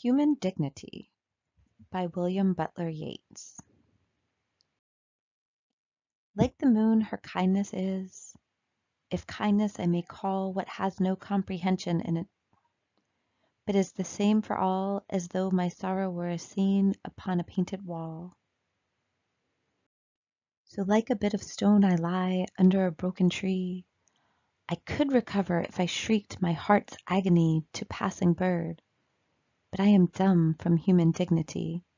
Human Dignity by William Butler Yeats. Like the moon her kindness is, if kindness I may call what has no comprehension in it, but is the same for all as though my sorrow were a scene upon a painted wall. So like a bit of stone I lie under a broken tree. I could recover if I shrieked my heart's agony to passing bird, but I am dumb from human dignity.